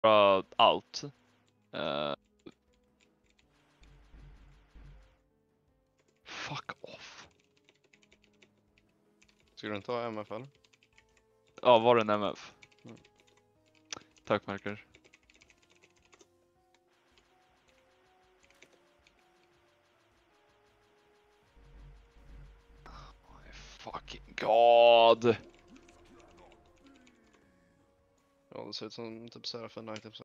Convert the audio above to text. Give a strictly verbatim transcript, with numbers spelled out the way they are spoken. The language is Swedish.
uh, allt. Uh, fuck off. Ska du inte ha M F eller? Ja, var det en M F? Mm. Tack, Marker. Oh my fucking god. Ja, det ser ut som typ Seraphim Knight.